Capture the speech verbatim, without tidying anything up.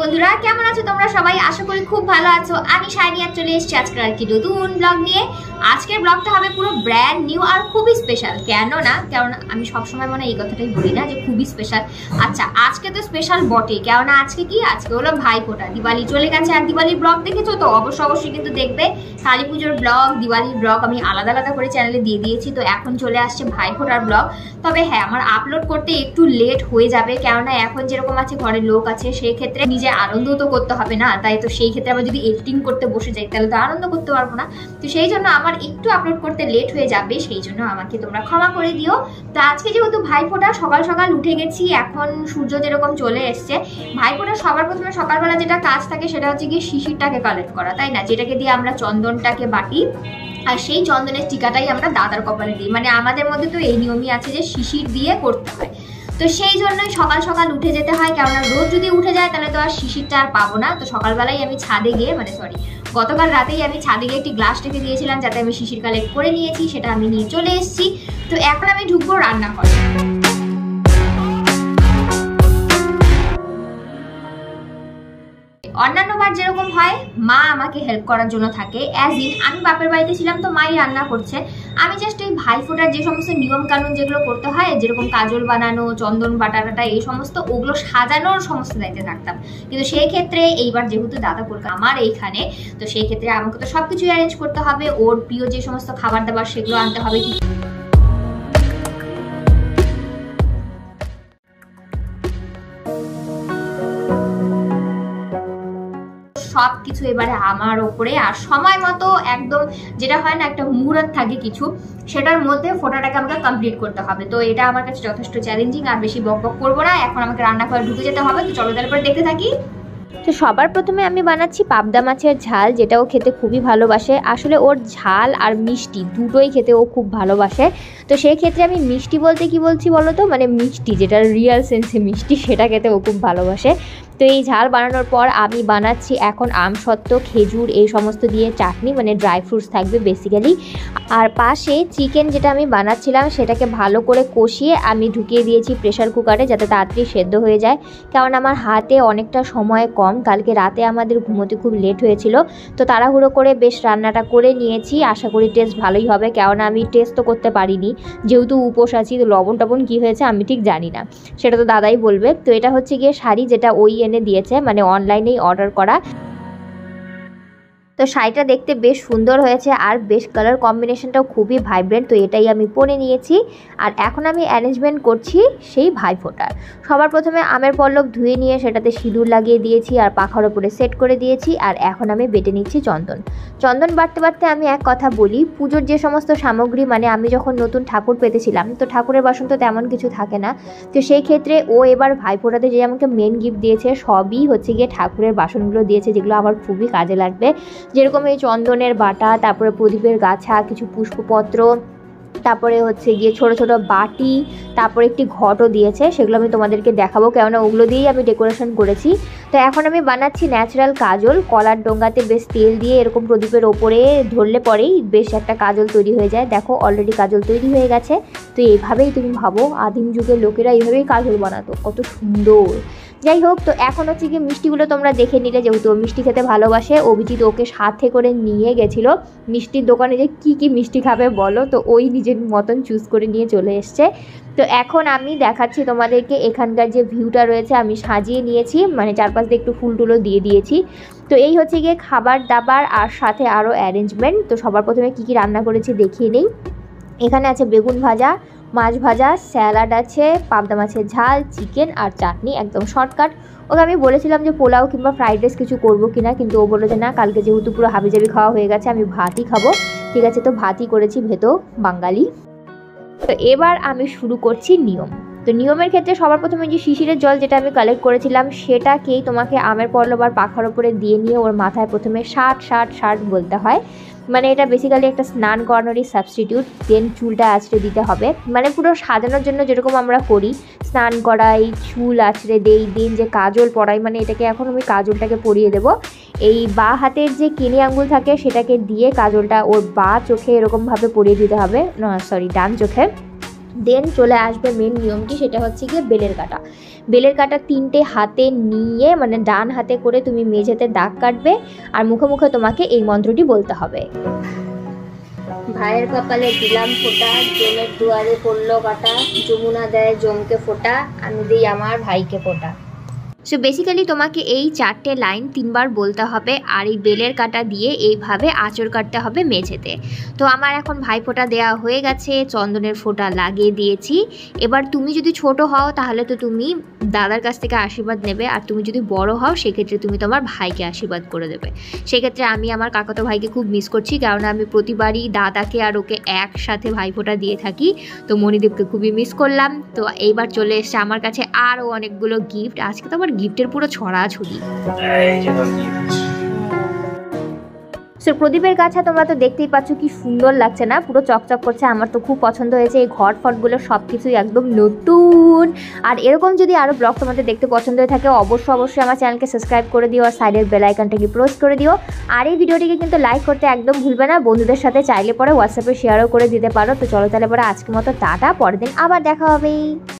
বন্ধুরা, কেমন আছো তোমরা সবাই? আশা করি খুব ভালো আছো। আমি শায়নি আর চলে এসেছি আজকে আর কি নতুন ব্লগ নিয়ে। আজকের ব্লগটা হবে পুরো ব্র্যান্ড নিউ আর খুবই স্পেশাল। কেন না, কারণ আমি সবসময় মনে এই কথাটাই বলি না যে খুবই স্পেশাল। আচ্ছা, আজকে তো স্পেশাল বটে, কেননা আজকে কি আজকে হলো ভাই ফোটা। দিওয়ালি চলে গেছে, আর দিওয়ালির ব্লগ দেখেছো তো? অবশ্যই অবশ্যই কিন্তু দেখবে। কালী পুজোর ব্লগ, দিওয়ালির ব্লগ আমি আলাদা আলাদা করে চ্যানেলে দিয়ে দিয়েছি। তো এখন চলে আসছে ভাই ফোটার ব্লগ। তবে হ্যাঁ, আমার আপলোড করতে একটু লেট হয়ে যাবে, কেননা এখন যেরকম আছে ঘরের লোক আছে, সেই ক্ষেত্রে নিজে আনন্দ তো করতে হবে না। তাই তো সেই ক্ষেত্রে আবার যদি এডিটিং করতে বসে যাই তাহলে তো আনন্দ করতে পারবো না। তো সেই জন্য আমার একটু আপলোড করতে লেট হয়ে যাবে, সেই জন্য আমাকে তোমরা ক্ষমা করে দিও। তো আজকে যেহেতু ভাই ফোটা, সকাল সকাল উঠে গেছি, এখন সূর্য যেরকম চলে এসছে। ভাই ফোটা সবার প্রথমে সকালবেলা যেটা কাজ থাকে সেটা হচ্ছে গিয়ে শিশিরটাকে কালেক্ট করা, তাই না? যেটাকে দিয়ে আমরা চন্দনটাকে বাটি, আর সেই চন্দনের টিকাটাই আমরা দাদার কপালে দিই। মানে আমাদের মধ্যে তো এই নিয়মই আছে যে শিশির দিয়ে করতে হয়। তো সেই জন্যই সকাল সকাল উঠে যেতে হয়, কেননা রোজ যদি উঠে যায় তাহলে তো আর শিশিরটা আর পাবো না। তো সকালবেলায় আমি ছাদে গিয়ে, মানে সরি গতকাল রাতেই আমি ছাদে গিয়ে একটি গ্লাস রেখে দিয়েছিলাম যাতে আমি শিশির কালেক্ট করে নিয়েছি, সেটা আমি নিয়ে চলে এসেছি। তো এখন আমি ঢুকবো রান্না করে। অন্যান্যবার যেরকম হয় মা আমাকে হেল্প করার জন্য থাকে, অ্যাজ ইন আমি বাপের বাড়িতে ছিলাম তো মাই রান্না করছে। আমি জাস্ট এই ভাই ফোটার যে সমস্ত নিয়ম কানুন যেগুলো করতে হয়, যেরকম কাজল বানানো, চন্দন বাটাটা, এই সমস্ত ওগুলো সাজানোর সমস্ত দায়িত্বে থাকতাম। কিন্তু সেই ক্ষেত্রে এইবার যেহেতু দাদা কলকাতা আমার এইখানে, তো সেই ক্ষেত্রে আমাকে তো সবকিছু অ্যারেঞ্জ করতে হবে। ওর প্রিয় যে সমস্ত খাবার দাবার সেগুলো আনতে হবে। কি সবকিছু এবারে আমার ওপরে, আর সময় মতো একদম যেটা হয় না, একটা মুহুরাত থাকে কিছু, সেটার মধ্যে ফোটাটাকে আমাকে কমপ্লিট করতে হবে। তো এটা আমার কাছে যথেষ্ট চ্যালেঞ্জিং। আর বেশি বক বক করবো না, এখন আমাকে রান্নাঘরে ঢুকে যেতে হবে। তো চলো তারপরে দেখতে থাকি। তো সবার প্রথমে আমি বানাচ্ছি পাবদা মাছের ঝাল, যেটা ও খেতে খুবই ভালোবাসে। আসলে ওর ঝাল আর মিষ্টি দুটোই খেতে ও খুব ভালোবাসে। তো সেই ক্ষেত্রে আমি মিষ্টি বলতে কি বলছি বলো তো, মানে মিষ্টি যেটা রিয়েল সেন্সে মিষ্টি, সেটা খেতে ও খুব ভালোবাসে। তো এই ঝাল বানানোর পর আমি বানাচ্ছি এখন আমসত্ত্ব, খেজুর এই সমস্ত দিয়ে চাটনি, মানে ড্রাই ফ্রুটস থাকবে বেসিক্যালি। আর পাশে চিকেন যেটা আমি বানাচ্ছিলাম সেটাকে ভালো করে কষিয়ে আমি ঢুকিয়ে দিয়েছি প্রেশার কুকারে, যাতে তাড়াতাড়ি সেদ্ধ হয়ে যায়। কারণ আমার হাতে অনেকটা সময় কম, কালকে রাতে আমাদের ঘুমোতে খুব লেট হয়েছিল। তো তাড়াহুড়ো করে বেশ রান্নাটা করে নিয়েছি। আশা করি টেস্ট ভালোই হবে, কেননা আমি টেস্ট তো করতে পারিনি, যেহেতু উপোস আছি। তো লবণ টবণ কী হয়েছে আমি ঠিক জানি না, সেটা তো দাদাই বলবে। তো এটা হচ্ছে গিয়ে শাড়ি, যেটা ওই এনে দিয়েছে, মানে অনলাইনেই অর্ডার করা। তো শাড়িটা দেখতে বেশ সুন্দর হয়েছে, আর বেশ কালার কম্বিনেশনটাও খুবই ভাইব্রেন্ট। তো এটাই আমি পরে নিয়েছি। আর এখন আমি অ্যারেঞ্জমেন্ট করছি সেই ভাই ফোটার। সবার প্রথমে আমের পল্লব ধুয়ে নিয়ে সেটাতে সিঁদুর লাগিয়ে দিয়েছি, আর পাখার ওপরে সেট করে দিয়েছি। আর এখন আমি বেটে নিচ্ছি চন্দন। চন্দন বাটতে বাটতে আমি এক কথা বলি, পুজোর যে সমস্ত সামগ্রী, মানে আমি যখন নতুন ঠাকুর পেতেছিলাম, তো ঠাকুরের বাসন তো তেমন কিছু থাকে না। তো সেই ক্ষেত্রে ও এবার ভাই ফোটাতে যে আমাকে মেন গিফট দিয়েছে, সবই হচ্ছে গিয়ে ঠাকুরের বাসনগুলো দিয়েছে, যেগুলো আমার খুবই কাজে লাগবে। যেরকম এই চন্দনের বাটা, তারপরে প্রদীপের গাছা, কিছু পুষ্পপত্র, তারপরে হচ্ছে গিয়ে ছোট ছোট বাটি, তারপরে একটি ঘটও দিয়েছে, সেগুলো আমি তোমাদেরকে দেখাবো, কেননা ওগুলো দিয়েই আমি ডেকোরেশন করেছি। তো এখন আমি বানাচ্ছি ন্যাচারাল কাজল। কলার ডোঙ্গাতে বেশ তেল দিয়ে এরকম প্রদীপের ওপরে ধরলে পরেই বেশ একটা কাজল তৈরি হয়ে যায়। দেখো অলরেডি কাজল তৈরি হয়ে গেছে। তো এইভাবেই তুমি ভাবো, আদিম যুগের লোকেরা এইভাবেই কাজল বানাতো, কত সুন্দর। যাই হোক, তো এখন হচ্ছে গিয়ে মিষ্টিগুলো তোমরা দেখে নিলে, যেহেতু ও মিষ্টি খেতে ভালোবাসে। অভিজিৎ ওকে সাথে করে নিয়ে গেছিলো মিষ্টির দোকানে, যে কী কী মিষ্টি খাবে বলো। তো ওই নিজের মতন চুজ করে নিয়ে চলে এসছে। তো এখন আমি দেখাচ্ছি তোমাদেরকে এখানকার যে ভিউটা রয়েছে, আমি সাজিয়ে নিয়েছি, মানে চারপাশ দিয়ে একটু ফুল টুলও দিয়ে দিয়েছি। তো এই হচ্ছে গিয়ে খাবার দাবার, আর সাথে আরও অ্যারেঞ্জমেন্ট। তো সবার প্রথমে কী কী রান্না করেছি দেখিয়ে নেই। এখানে আছে বেগুন ভাজা, মাছ ভাজা, স্যালাড আছে, পাবদা মাছের ঝাল, চিকেন আর চাটনি, একদম শর্টকাট। ওকে আমি বলেছিলাম যে পোলাও কিংবা ফ্রাইড রাইস কিছু করবো কিনা, কিন্তু ও বললো যে না, কালকে যেহেতু পুরো হাবিজাবি খাওয়া হয়ে গেছে, আমি ভাতই খাবো। ঠিক আছে, তো ভাতই করেছি, ভেতো বাঙালি। তো এবার আমি শুরু করছি নিয়ম। তো নিয়মের ক্ষেত্রে সবার প্রথমে যে শিশিরের জল যেটা আমি কালেক্ট করেছিলাম, সেটাকেই তোমাকে আমের পল্লব আর পাখার ওপরে দিয়ে নিয়ে ওর মাথায় প্রথমে ষাট ষাট ষাট বলতে হয়। মানে এটা বেসিক্যালি একটা স্নান করানোরই সাবস্টিটিউট। দেন চুলটা আঁচড়ে দিতে হবে, মানে পুরো সাজানোর জন্য যেরকম আমরা করি, স্নান করাই, চুল আঁচড়ে দেই, দেন যে কাজল পরাই, মানে এটাকে এখন আমি কাজলটাকে পরিয়ে দেবো। এই বা হাতের যে কিনি আঙ্গুল থাকে সেটাকে দিয়ে কাজলটা ওর বা চোখে এরকমভাবে পরিয়ে দিতে হবে, না সরি ডান চোখে। দেন চলে আসবে মেন নিয়মটি, সেটা হচ্ছে গিয়ে বেলের কাটা। বেলের কাটা তিনটে হাতে নিয়ে মানে ডান হাতে করে তুমি মেঝেতে দাগ কাটবে আর মুখে মুখে তোমাকে এই মন্ত্রটি বলতে হবে। ভাইয়ের কপালে দিলাম ফোঁটা, জমের দুয়ারে পড়লো কাটা, যমুনা দেয় জমকে ফোঁটা, আমি দিই আমার ভাইকে ফোঁটা। সো বেসিক্যালি তোমাকে এই চারটে লাইন তিনবার বলতে হবে আর এই বেলের কাটা দিয়ে এইভাবে আঁচড় কাটতে হবে মেঝেতে। তো আমার এখন ভাইফোঁটা দেওয়া হয়ে গেছে, চন্দনের ফোঁটা লাগিয়ে দিয়েছি। এবার তুমি যদি ছোট হও তাহলে তো তুমি দাদার কাছ থেকে আশীর্বাদ নেবে, আর তুমি যদি বড় হও সেক্ষেত্রে তুমি তোমার ভাইকে আশীর্বাদ করে দেবে। সেক্ষেত্রে আমি আমার কাকাতো ভাইকে খুব মিস করছি, কারণ আমি প্রতিবারই দাদাকে আর ওকে একসাথে ভাইফোঁটা দিয়ে থাকি। তো মণিদীপকে খুবই মিস করলাম। তো এইবার চলে এসছে আমার কাছে আরও অনেকগুলো গিফট। আজকে তো আমার গিফটের পুরো ছড়াছড়ি। সো প্রদীপের কাছে তোমরা তো দেখতেই পাচ্ছ কি সুন্দর লাগছে না, পুরো চকচক করছে। আমার তো খুব পছন্দ হয়েছে। এই ঘট ফটগুলো সব কিছুই একদম নতুন। আর এরকম যদি আরও ব্লগ তোমাদের দেখতে পছন্দ হয়ে থাকে অবশ্যই অবশ্যই আমার চ্যানেলকে সাবস্ক্রাইব করে দিও আর সাইডের বেল আইকনটাকে প্রেস করে দিও। আর এই ভিডিওটিকে কিন্তু লাইক করতে একদম ভুলবে না। বন্ধুদের সাথে চাইলে পরে হোয়াটসঅ্যাপে শেয়ারও করে দিতে পারো। তো চলো তাহলে পরে আজকের মতো টাটা, পরের দিন আবার দেখা হবে।